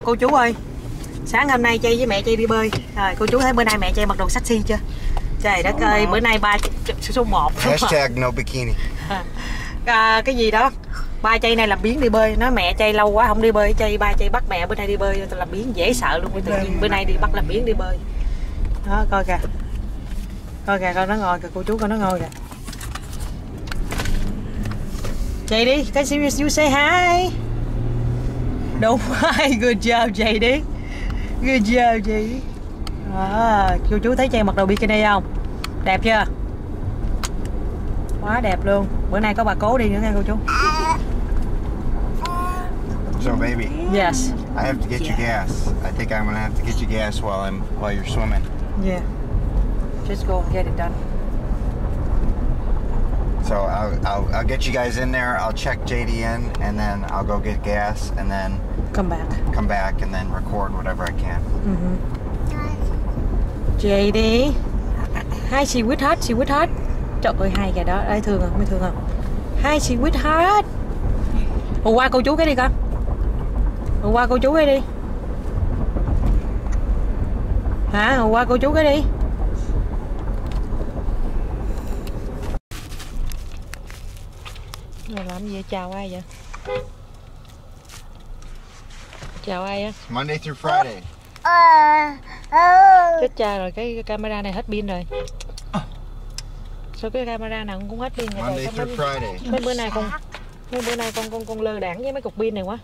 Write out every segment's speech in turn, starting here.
Cô chú ơi, sáng hôm nay Chay với mẹ Chay đi bơi. Rồi cô chú thấy bữa nay mẹ Chay mặc đồ sexy chưa? Trời đất ơi, bữa nay ba số 1. Hashtag no bikini. Cái gì đó, ba Chay này làm biếng đi bơi. Nói mẹ Chay lâu quá không đi bơi, Chay ba Chay bắt mẹ bữa nay đi bơi, làm biếng dễ sợ luôn. Tự nhiên bữa nay đi bắt làm biếng đi bơi. Đó, coi kìa. Coi kìa, coi nó ngồi kìa, cô chú coi nó ngồi kìa. Chay đi, cái you say hi. Đúng rồi, good job Chay đi. Good job Chay. Cô chú thấy Chay mặc đồ bikini không? Đẹp chưa? Quá đẹp luôn. Bữa nay có bà cố đi nữa nha cô chú. So baby. Yes. I have to get you gas. I think I'm gonna have to get you gas while you're swimming. Yeah. Just go and get it done. So I'll get you guys in there. I'll check JD in, and then I'll go get gas, and then come back, and then record whatever I can. JD. Hi, sweetheart. Trời ơi, hai kìa đó, đấy thương không? Mới thương không? Hi, sweetheart. Hù qua cô chú cái đi con. Hù qua cô chú cái đi. Hả? Hù qua cô chú cái đi. Rồi làm gì vậy? Chào ai vậy? Chào ai á? Monday through Friday. Chết cha rồi, cái camera này hết pin rồi. Sao cái camera nào cũng hết pin rồi. Monday through Friday. Mấy bữa nay con lơ đãng với mấy cục pin này quá.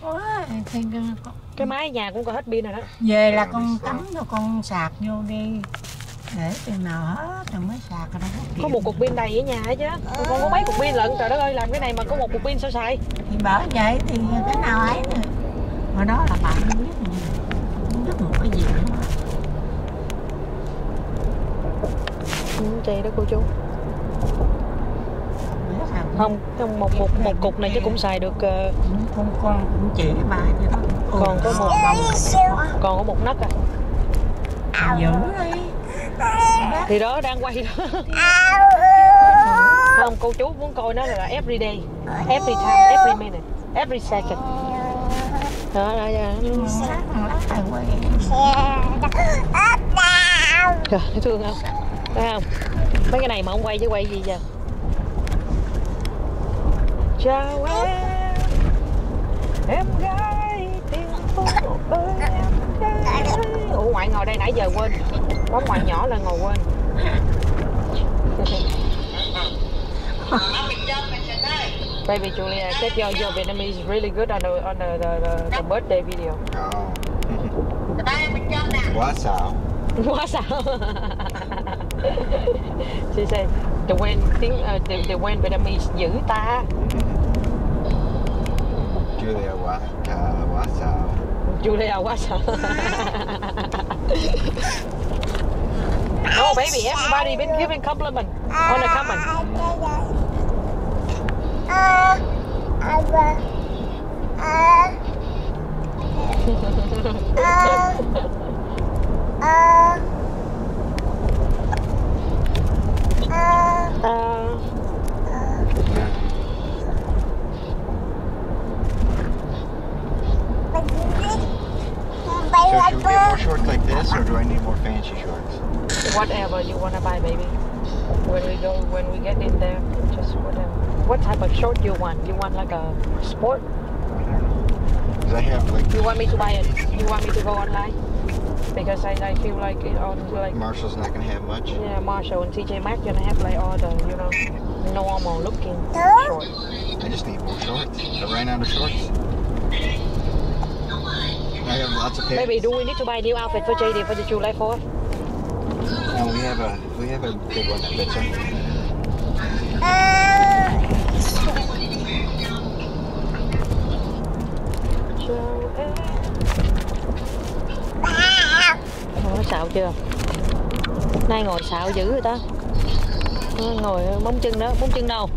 Cái máy nhà cũng có hết pin rồi đó. Về là con cắm cho con sạc vô đi. Để chừng nào hết rồi mới sạc rồi đó. Có một cục pin đầy ở nhà hết chứ. Con có mấy cục pin lận, trời đất ơi, làm cái này mà có một cục pin sao xài. Thì bởi vậy thì cái nào ấy rồi. Mà đó là bạn không biết gì. Không biết một cái gì nữa. Chị đó cô chú. Không, một cục này chứ cũng xài được. Con cũng chỉ bà vậy đó. Còn có một nấc à. Dữ đi. Thì đó đang quay đó. Không, cô chú muốn coi nó là every day, every time, every minute, every second. Đó là trời, thấy thương không? Thấy không? Mấy cái này mà không quay chứ quay gì giờ? Chào em gái tiếng phố ơi em gái. Ủa ngoại ngồi đây nãy giờ quên. Bóng ngoại nhỏ là ngồi quên. Baby Julia said your Vietnamese is really good on the birthday video. Oh. Quá xạo. Quá xạo. She said the Wayne Vietnamese dữ ta. Julia quá xạo. Julia quá xạo. Oh baby, everybody been giving compliment on the comment. So should we get more shorts like this, or do I need more fancy shorts? Whatever you wanna buy, baby. When we get in there, just whatever. What type of short you want? You want like a sport? Because I have like. You want me to buy it? You want me to go online? Because I feel like it on like. Marshall's not gonna have much. Yeah, Marshall and TJ Maxx gonna have like all the normal looking shorts. I just need more shorts. I ran out of shorts. I have lots of pairs. Baby, do we need to buy a new outfit for JD for the July 4th? No, we have a big one that fits him. Nó xạo chưa? Nay ngồi xạo dữ rồi ta. Ngồi móng chân đó, móng chân đâu?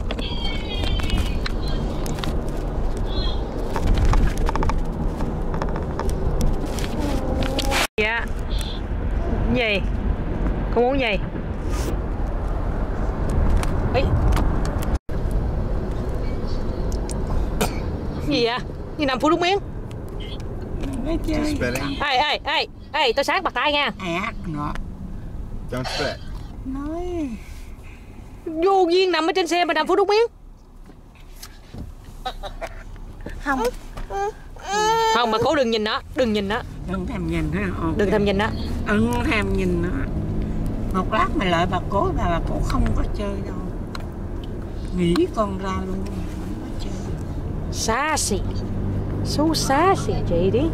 Dạ. Gì? Con muốn gì? Ý. Gì vậy? Như nằm Phú Đúng Miếng. Nó chơi. Ê, tôi sáng bật tay nha. Nó. Don't spit. Nói. Vô duyên nằm ở trên xe mà nằm Phú Đúc miếng. Không. Không mà cố đừng nhìn nó, đừng nhìn nó. Đừng thèm nhìn ha. Đừng thèm nhìn nó. Đừng thèm nhìn nó. Một lát mày lại bà cố không có chơi đâu. Nghĩ con ra luôn. Không có chơi. Sassy. So sassy, JD.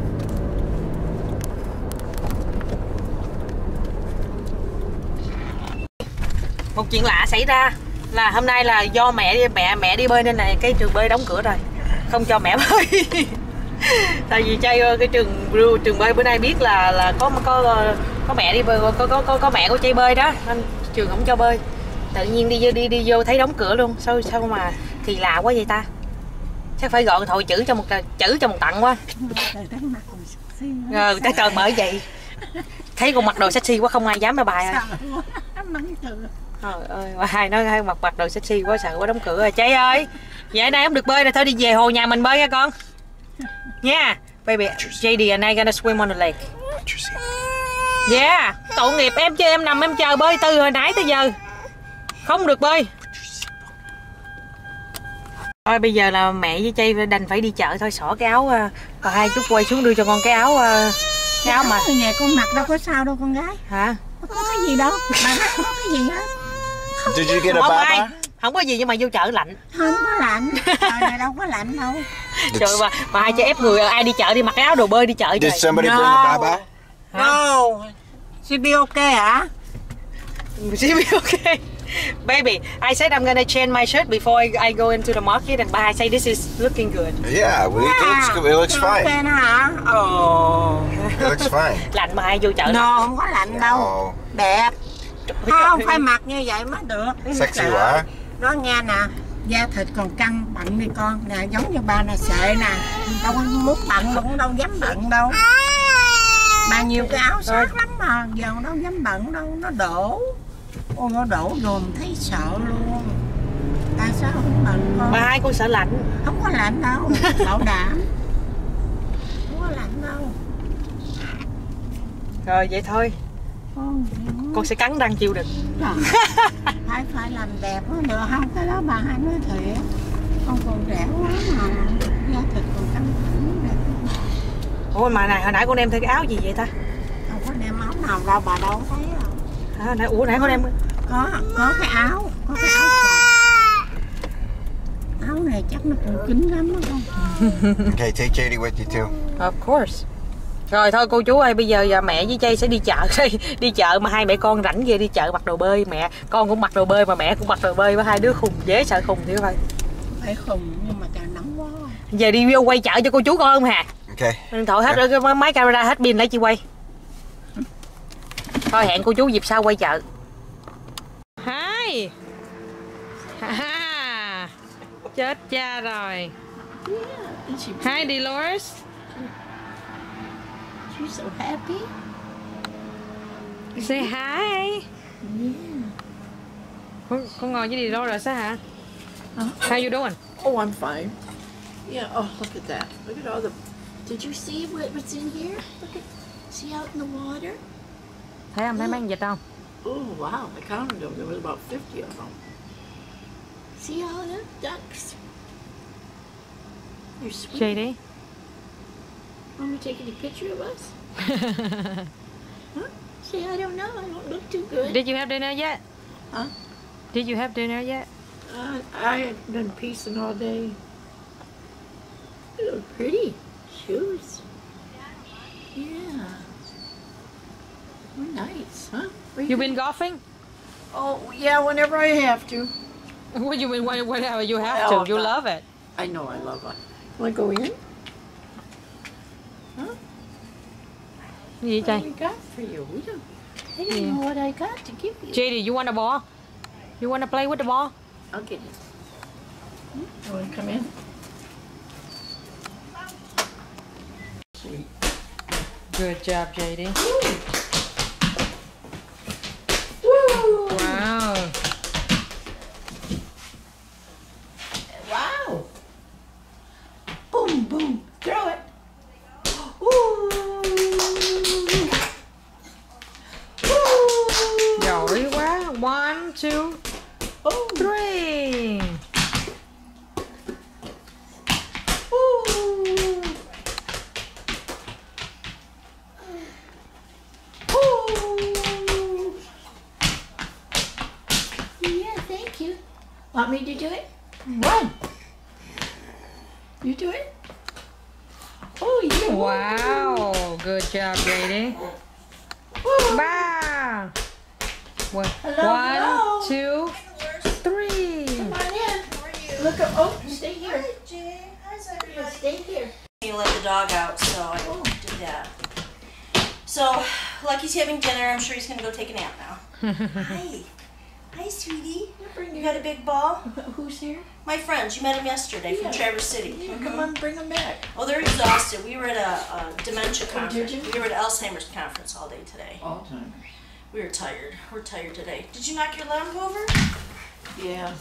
Một chuyện lạ xảy ra là hôm nay là do mẹ đi bơi nên là cái trường bơi đóng cửa rồi, không cho mẹ bơi. Tại vì chơi cái trường bơi bữa nay biết là có mẹ đi bơi, có mẹ của chơi bơi đó nên trường không cho bơi. Tự nhiên đi vô thấy đóng cửa luôn. Sao mà kỳ lạ quá vậy ta? Chắc phải gọi thôi chữ cho một tặng quá. Cái trời bởi vậy thấy con mặc đồ sexy quá không ai dám bài rồi. Trời ơi, hai nói mặc đồ sexy quá sợ quá đóng cửa rồi. Chay ơi, vậy nay không được bơi rồi, thôi đi về hồ nhà mình bơi nha con. Nha, yeah. Baby, JD and I gonna swim on the lake. Yeah, tội nghiệp em chứ em nằm em chờ bơi từ hồi nãy tới giờ không được bơi. Thôi bây giờ là mẹ với Chay đành phải đi chợ thôi, xỏ cái áo và hai chút quay xuống đưa cho con cái áo mà nhà con mặc đâu có sao đâu con gái. hả? Không có cái gì đâu, bà không có cái gì hết. Did you get a baba? Không có gì nhưng mà vô chợ lạnh. Không có lạnh, trời này đâu có lạnh đâu. Trời mà hai chị ép người ai đi chợ đi mặc cái áo đồ bơi đi chợ. Did somebody bring a baba? No. She be okay hả? She be okay. Baby, I said I'm gonna change my shirt before I go into the market and I say this is looking good. Yeah, it looks fine. Okay nó hả? Ồ. It looks fine. Lạnh mà ai vô chợ. No, không có lạnh đâu. Oh, Đẹp. Không phải mặc như vậy mới được. sexy quá. Nó nghe nè, da thịt còn căng bận đi con nè, giống như ba nè sệ nè, đâu có muốn bận cũng đâu dám bận đâu. Mà nhiều cái áo sát lắm mà giờ đâu dám bận đâu, nó đổ. Ôi nó đổ dồn thấy sợ luôn. Tại sao không bận con? Bà hai con sợ lạnh. Không có lạnh đâu, bảo đảm. Không có lạnh đâu. Rồi vậy thôi. Con sẽ cắn răng chịu đựng. Phải làm đẹp nó được không? Cái đó bà hai nói thiệt. Con còn trẻ quá mà da thịt còn căng thẳng đẹp. Ôi mà này hồi nãy con đem theo cái áo gì vậy ta? Không có đem áo nào đâu, bà đâu thấy đâu. Hả? Nãy con đem Có cái áo, có cái áo sạch. Áo này chắc nó cũng kín lắm đó con. Okay, take JD with you too. Of course. Rồi thôi cô chú ơi, bây giờ mẹ với Chay sẽ đi chợ đây. Đi chợ mà hai mẹ con rảnh về đi chợ mặc đồ bơi. Mẹ con cũng mặc đồ bơi mà mẹ cũng mặc đồ bơi, với hai đứa khùng dễ sợ khùng thì phải. Phải khùng nhưng mà trời nóng quá. Giờ đi vô quay chợ cho cô chú coi không hà? Okay. Điện thoại hết rồi, cái máy camera hết pin lấy chị quay. Thôi hẹn cô chú dịp sau quay chợ. Hi. Chết cha rồi. Hi Dolores. She's so happy. Say hi. Con ngồi với đi đâu rồi sao hả? How you doing? Oh, I'm fine. Yeah, oh, look at that. Look at all the... Did you see what's in here? Look at... See out in the water? Thấy không? Thấy mấy con vịt không? Oh, wow. I counted them. There was about 50 of them. See all the ducks? They're sweet. JD. Want me to take any picture of us? Huh? See, I don't know. I don't look too good. Did you have dinner yet? Huh? Did you have dinner yet? I had been piecing all day. They look pretty. Shoes. Yeah. They're nice, huh? You been golfing? Oh, yeah, whenever I have to. What do you mean whenever you have to? You love it. I know I love it. Want to go in? Huh? Gì What Chay? do we got for you? I didn't know what I got to give you. JD, you want a ball? You want to play with the ball? I'll get it. You want to come in? Sweet. Good job, JD. Woo! Wow. Wow! Boom, boom. Throw it. Ooh! two, three. Yeah, thank you. Want me to do it? One. You do it? Oh, you. Wow, good job, JD. Wow. Hello. 1, 2, 3. Come on in. Look at, oh, stay here. Yeah, stay here. You let the dog out, so I did that. So, Lucky's having dinner. I'm sure he's gonna go take a nap now. Hi. Hi, sweetie. You got a big ball? Who's here? My friends. You met him yesterday from Traverse City. Come on, bring them back. Oh, they're exhausted. We were at a dementia did conference. you? We were at Alzheimer's conference all day today. All time. We were tired. We're tired today. Did you knock your lamp over? Yeah.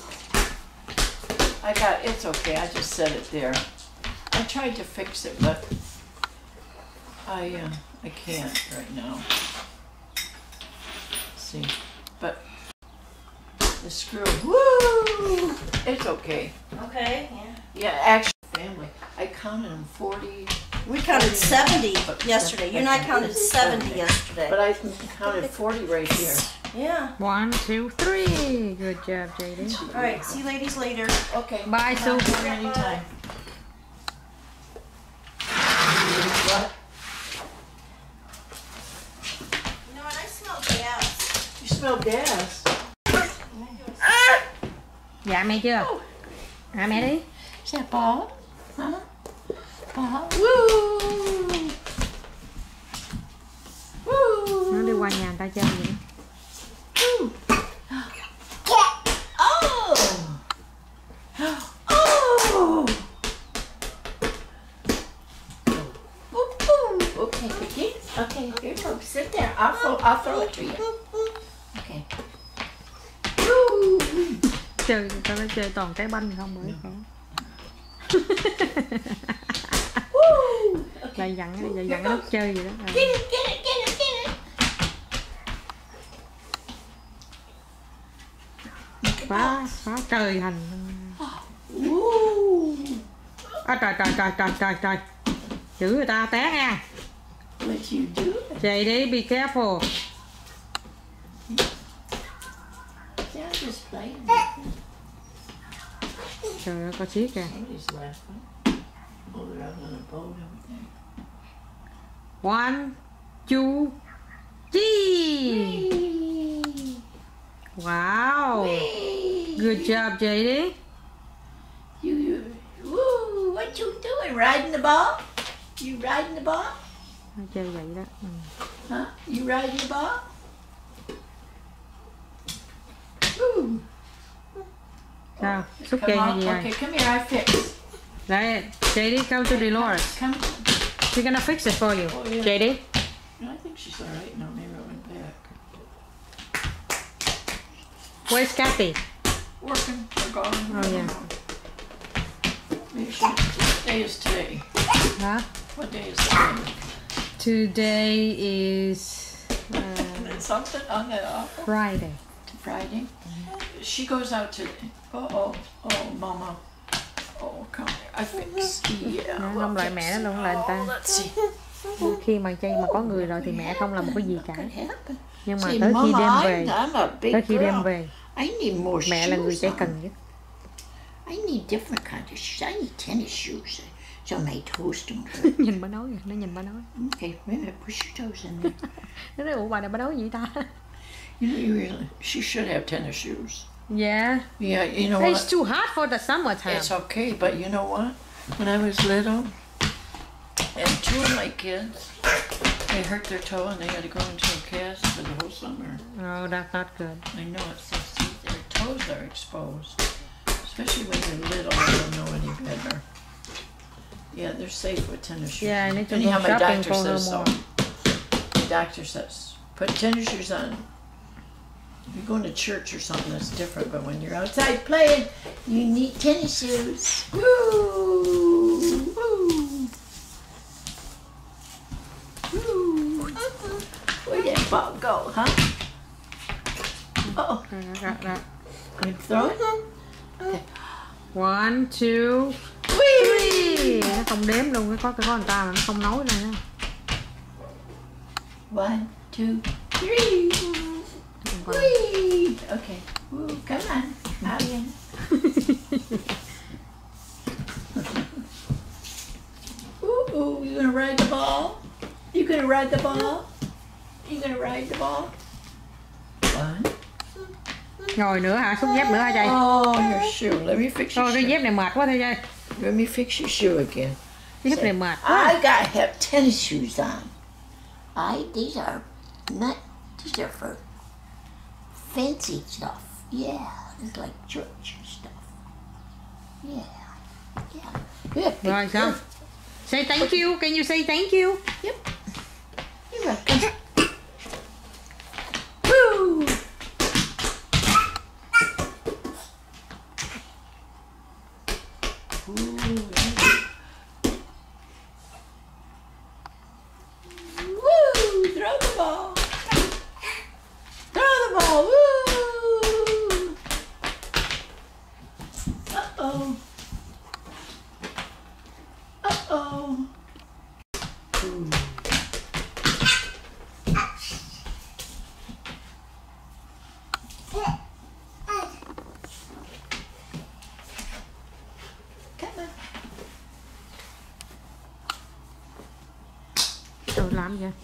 It's okay. I just set it there. I tried to fix it, but I can't right now. See, but the screw, woo! It's okay. Okay. Yeah. Yeah, actually, family. I counted them 40. We counted 70 yesterday. You and I counted 70 yesterday. But I counted 40 right here. Yeah. 1, 2, 3. Good job, JD. All right. See you ladies later. Okay. Bye, Sue. Anytime. What? You know what? I smell gas. You smell gas. Dạ mẹ chưa? À mẹ đi. Is that Bob? Huh? Bob? Woo! Woo! Nó đi qua nhà người ta chơi vậy. Oh! Oh! Okay, Vicky. Okay, here you go. Sit there. I'll throw it to you. Okay. Woo! Chơi người ta nói chơi toàn trái banh không bởi khổ. Lại dặn cái lúc chơi vậy đó. Get it, get it, get it, get it. Phá trời hành. Trời. Giữ người ta té nha. What you do? Chạy đi, be careful. Yeah, just playing. Trời ơi, có xiết kìa. Somebody's laughing. Oh, they're out on a boat over there. 1, 2, 3. Wow. Good job, JD. You, woo, what you doing? Riding the ball? You riding the ball? Nó chơi vậy đó. Ừ. Huh? You riding the ball? Woo. Sao? Xúc Come chơi hay on, gì okay, rồi? come here, I fix. Đấy, JD, come to Dolores. Come. She's gonna fix it for you. Oh, yeah. JD. No, I think she's all right. No, maybe I went back. Where's Kathy? Working, they're gone. Oh, yeah. Maybe what day is today? Huh? What day is today? Today is Something on the offer? Friday. Friday. She goes out to. Oh, Mama. Oh, come here. I fix. Yeah. Nó không lại mẹ nó luôn là người ta. Let's see. Khi mà chơi mà có người rồi thì mẹ không làm một cái gì cả. Could happen. Nhưng mà See, tới khi Mama, đem về, I'm a big tới khi đem girl. về, I need more mẹ là người shoes chạy on. cần nhất. I need different kind of shoes. I need tennis shoes so my toes don't hurt. Nhìn bà nói, nó nhìn bà nói. Okay, wait a minute. Push your toes in there. Nó nói, ủa bà này bà nói gì ta? You know, she should have tennis shoes. Yeah. Yeah, you know It's what? too hot for the summertime. It's okay, but you know what? When I was little, and 2 of my kids, they hurt their toe and they had to go into a cast for the whole summer. Oh, that's not good. I know it's so see, their toes are exposed, especially when they're little. They don't know any better. Yeah, they're safe with tennis shoes. Yeah, I need to Anyhow, go my shopping doctor for her says so. more. The doctor says put tennis shoes on. If you're going to church or something, that's different. But when you're outside playing, you need tennis shoes. Woo! Woo! Woo! Where'd that ball go, huh? Uh-oh. Đó. You throw it? Okay. 1, 2, 3. Nó không đếm luôn, có người ta mà nó không nói này nữa. 1, 2, 3. Whee! Okay. Ooh, come on. Out again. Ooh, you gonna ride the ball? You gonna ride the ball? You gonna ride the ball? 1. Ngồi nữa hả? Xúc dép nữa hả Chay? Oh, your shoe. Let me fix your Thôi cái shoe. dép này mệt quá thôi Chay. Let me fix your shoe again. Cái dép này mệt quá. I gotta have tennis shoes on. These are for fancy stuff. Yeah, it's like church stuff. Yeah. Good. Rồi xong. Say thank you. Can you say thank you? Yep. You're welcome. Woo! Woo! Throw the ball. Throw the ball. Woo! Uh-oh. Uh-oh. Come on. Rồi làm gì vậy?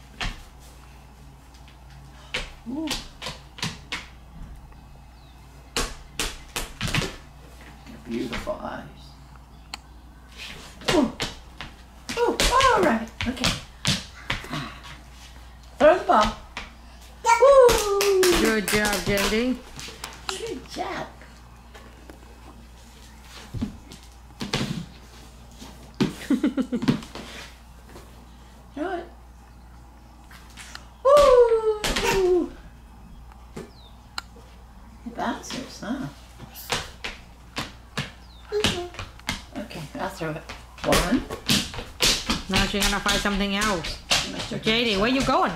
Beautiful eyes. All right. Okay. Throw the ball. Woo! Good job, JD. Good job. Throw it. Woo! It bounces, huh? Okay, I'll throw it. 1. Now she's gonna find something else. Mr. JD, where you going?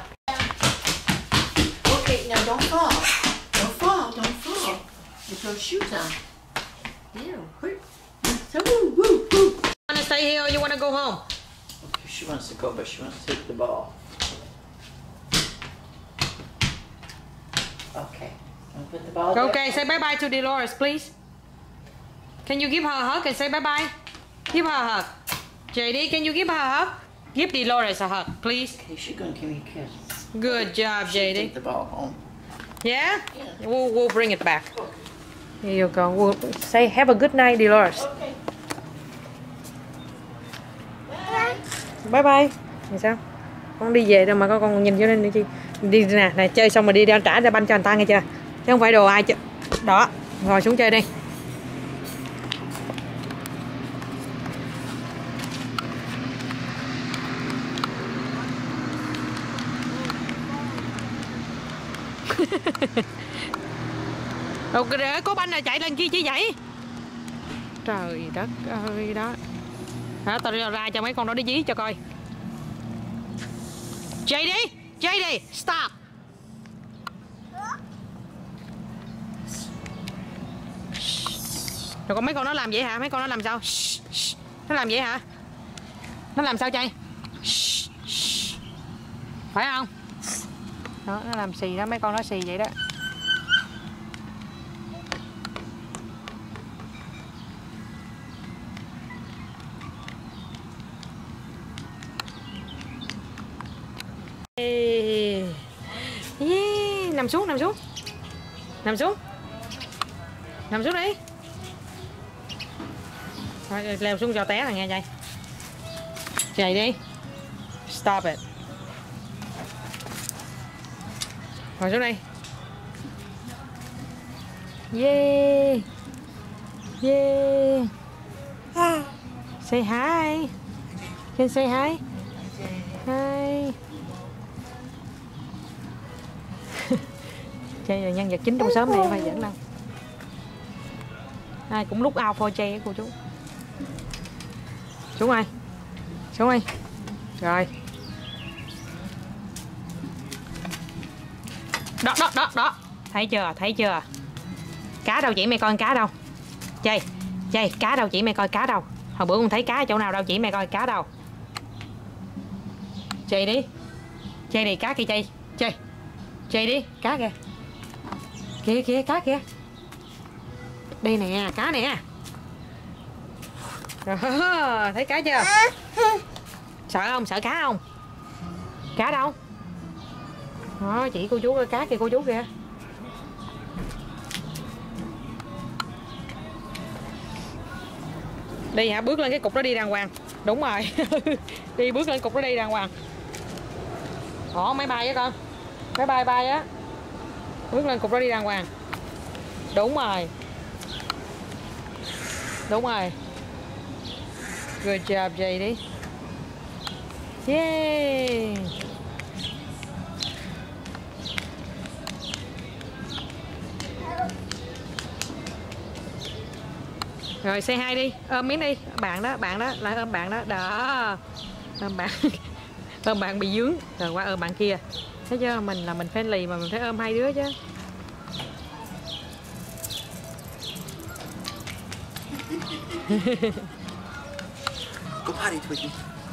Okay, now don't fall. Don't fall. Don't fall. Put those shoes on. Ew. Hurt. So, woo, woo, woo. You wanna stay here or you wanna go home? Okay, she wants to go, but she wants to take the ball. Okay. I'll put the ball there. Okay, say bye-bye to Dolores, please. Can you give her a hug and say bye-bye? Give her a hug. JD, can you give her a hug? Give Dolores a hug, please. Okay, she's gonna give me a kiss. Good job, Take JD. the ball home. Yeah? Yeah. We'll bring it back. Here you go. We'll say have a good night, Dolores. Okay. Bye-bye. Thì sao? Con đi về đâu mà con nhìn vô lên đi chi? Đi nè, này chơi xong rồi đi ra trả ra banh cho người ta nghe chưa? Chứ không phải đồ ai chứ. Đó, ngồi xuống chơi đi. Rồi có banh rồi chạy lên chi chứ vậy? Trời đất ơi đó. Hả, tao ra cho mấy con đó đi dí cho coi. JD, stop. Rồi còn mấy con nó làm vậy hả? Mấy con nó làm sao? Nó làm vậy hả? Nó làm sao Chay? Phải không? Đó, nó làm xì đó, mấy con nó xì vậy đó. Yeah. Nằm xuống đi. Thôi, leo xuống cho té rồi nghe Chay. Chạy đi. Stop it. Ngồi xuống đây. Yeah. Say hi. Can say hi. Hi. Chay là nhân vật chính trong xóm này, không phải giỡn đâu. Ai cũng look out for Chay á cô chú. Xuống đi. Rồi. Đó. Thấy chưa? Thấy chưa? Cá đâu chỉ mày coi cá đâu. Chơi. Chơi, cá đâu chỉ mày coi cá đâu. Hồi bữa con thấy cá ở chỗ nào đâu chỉ mày coi cá đâu. Chơi đi. Chơi đi cá kia chơi. Chơi. Chơi đi, cá kìa. Kìa kìa cá kìa. Đây nè, cá nè. Rồi, thấy cá chưa? Sợ không? Sợ cá không? Cá đâu? Đó, chỉ cô chú coi cá kìa cô chú kìa. Đi hả? Bước lên cái cục đó đi đàng hoàng. Đúng rồi. Đi bước lên cục đó đi đàng hoàng. Ồ, máy bay á con. Máy bay bay á. Bước lên cục đó đi đàng hoàng. Đúng rồi. Đúng rồi. Good job JD. Yeah. Rồi say hi đi, ôm miếng đi, bạn đó, lại ôm bạn đó, đó, ôm bạn, ôm bạn bị dướng, rồi qua ôm bạn kia, thấy chưa, mình là mình friendly mà mình phải ôm hai đứa chứ. Go potty, Twiggy.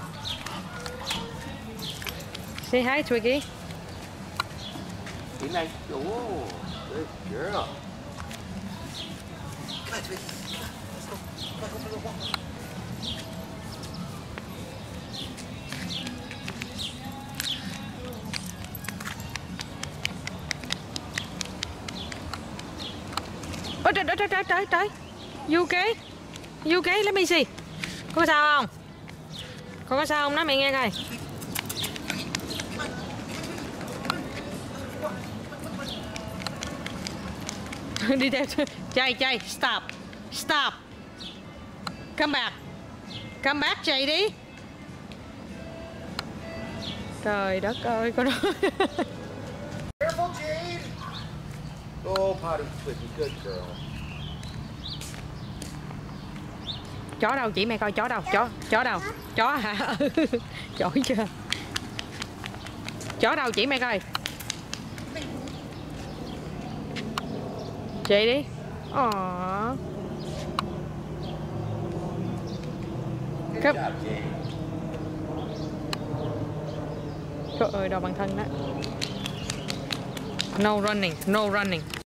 Say hi, Twiggy. Good night. Oh, good girl. Come on, Twiggy. Ôi trời. You okay? You okay? Let me see. Có sao không? Có sao không? Nói mẹ nghe coi. Đi theo. Chạy. Stop. Come back chạy đi. Trời đất ơi con. Careful, Jade. Go potty, Twiggy. Good girl. Chó đâu chỉ mẹ coi chó đâu. Chó đâu? Chó hả? Chó chưa? Chó đâu chỉ mẹ coi. Chị đi. Good job, Jade. Trời ơi, đo bản thân đó. No running.